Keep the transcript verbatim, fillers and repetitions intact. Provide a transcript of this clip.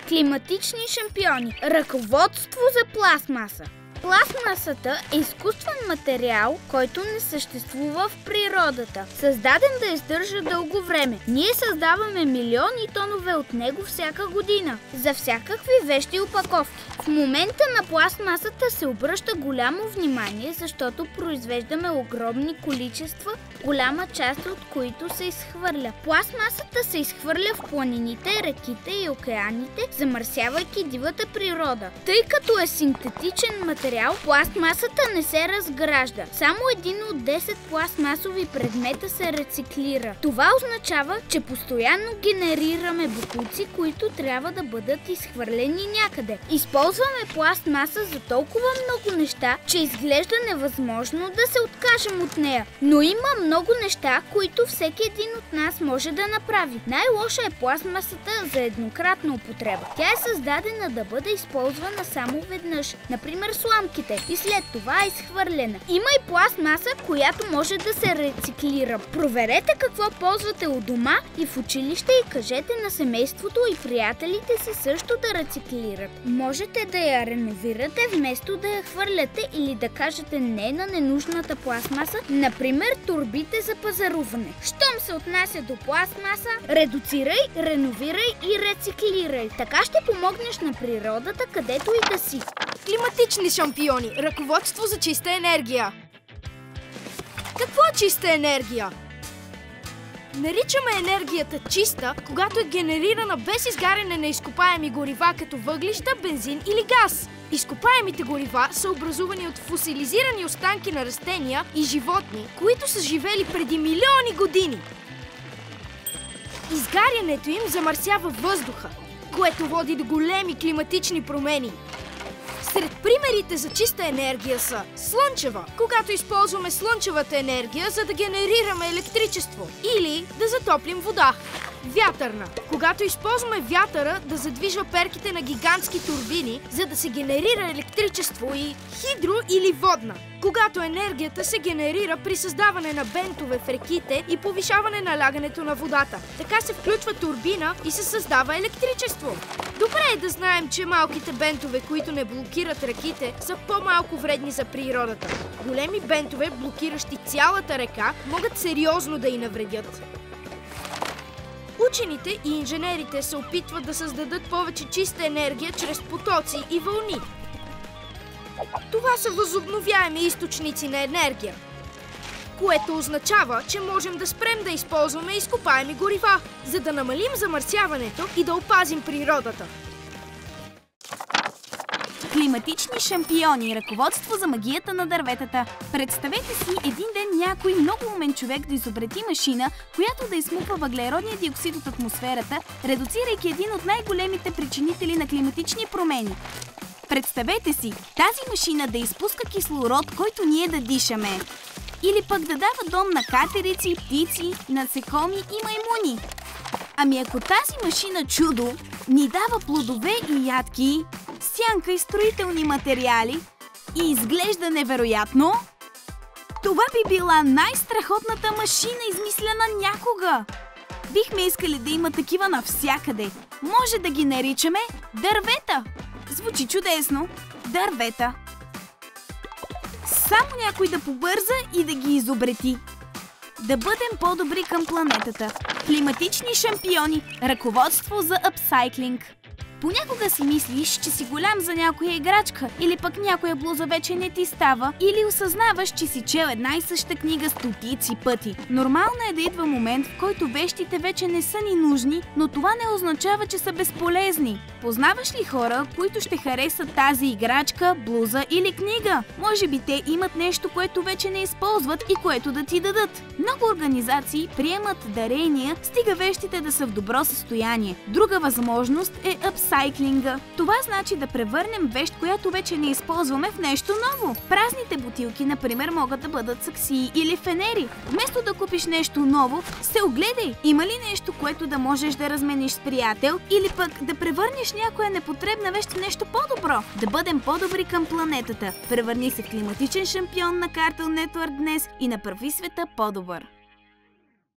Климатични шампиони. Ръководство за пластмаса. Пластмасата е изкуствен материал, който не съществува в природата, създаден да издържа дълго време. Ние създаваме милиони тонове от него всяка година, за всякакви вещи и опаковки. В момента на пластмасата се обръща голямо внимание, защото произвеждаме огромни количества, голяма част от които се изхвърля. Пластмасата се изхвърля в планините, реките и океаните, замърсявайки дивата природа. Тъй като е синтетичен материал, пластмасата не се разгражда. Само един от десет пластмасови предмета се рециклира. Това означава, че постоянно генерираме боклуци, които трябва да бъдат изхвърлени някъде. Използваме пластмаса за толкова много неща, че изглежда невъзможно да се откажем от нея. Но има много неща, които всеки един от нас може да направи. Най-лоша е пластмасата за еднократна употреба. Тя е създадена да бъде използвана само веднъж. Например, сламките, и след това е изхвърлена. Има и пластмаса, която може да се рециклира. Проверете какво ползвате у дома и в училище и кажете на семейството и приятелите си също да рециклират. Можете да я реновирате вместо да я хвърляте или да кажете не на ненужната пластмаса, например турбите за пазаруване. Щом се отнася до пластмаса, редуцирай, реновирай и рециклирай. Така ще помогнеш на природата, където и да си. Климатични шампиони. Ръководство за чиста енергия. Какво е чиста енергия? Наричаме енергията чиста, когато е генерирана без изгаряне на изкопаеми горива, като въглища, бензин или газ. Изкопаемите горива са образувани от фосилизирани останки на растения и животни, които са живели преди милиони години. Изгарянето им замърсява въздуха, което води до големи климатични промени. Сред примерите за чиста енергия са слънчева, когато използваме слънчевата енергия, за да генерираме електричество или да затоплим вода. Вятърна, когато използваме вятъра да задвижва перките на гигантски турбини, за да се генерира електричество, и хидро или водна, когато енергията се генерира при създаване на бентове в реките и повишаване налягането на водата. Така се включва турбина и се създава електричество. Добре е да знаем, че малките бентове, които не блокират реките, са по-малко вредни за природата. Големи бентове, блокиращи цялата река, могат сериозно да й навредят. Учените и инженерите се опитват да създадат повече чиста енергия чрез потоци и вълни. Това са възобновяеми източници на енергия, което означава, че можем да спрем да използваме изкопаеми горива, за да намалим замърсяването и да опазим природата. Климатични шампиони. Ръководство за магията на дърветата. Представете си един ден някой много умен човек да изобрети машина, която да изсмуква въглеродния диоксид от атмосферата, редуцирайки един от най-големите причинители на климатични промени. Представете си тази машина да изпуска кислород, който ние да дишаме. Или пък да дава дом на катерици, птици, насекоми и маймуни. Ами ако тази машина чудо ни дава плодове и ядки, сянка и строителни материали и изглежда невероятно, това би била най-страхотната машина, измислена някога. Бихме искали да има такива навсякъде. Може да ги наричаме дървета. Звучи чудесно. Дървета. Само някой да побърза и да ги изобрети. Да бъдем по-добри към планетата. Климатични шампиони. Ръководство за апсайклинг. Понякога си мислиш, че си голям за някоя играчка, или пък някоя блуза вече не ти става, или осъзнаваш, че си чел една и съща книга стотици пъти. Нормално е да идва момент, в който вещите вече не са ни нужни, но това не означава, че са безполезни. Познаваш ли хора, които ще харесат тази играчка, блуза или книга? Може би те имат нещо, което вече не използват и което да ти дадат. Много организации приемат дарения, стига вещите да са в добро състояние. Друга възможност е апсайклинга. Това значи да превърнем вещ, която вече не използваме, в нещо ново. Празните бутилки, например, могат да бъдат саксии или фенери. Вместо да купиш нещо ново, се огледай. Има ли нещо, което да можеш да размениш с приятел, или пък да превърнеш някоя непотребна вещ в нещо по-добро? Да бъдем по-добри към планетата. Превърни се в климатичен шампион на Cartoon Network днес и направи света по-добър.